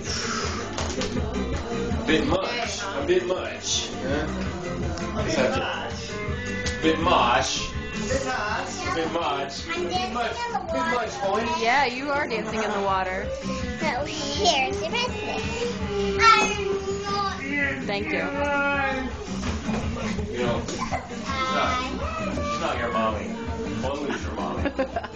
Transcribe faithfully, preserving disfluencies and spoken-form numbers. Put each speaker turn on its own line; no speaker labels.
A bit much. A bit much. Huh?
A bit much.
Bit much.
Bit much.
Bit much.
I'm
Bit much.
dancing in the
Bit much, boy.
water.
Yeah, you are dancing in the water.
So here's the rest of it.
Thank you.
You know, she's not, she's not your mommy. Chloe's your mommy.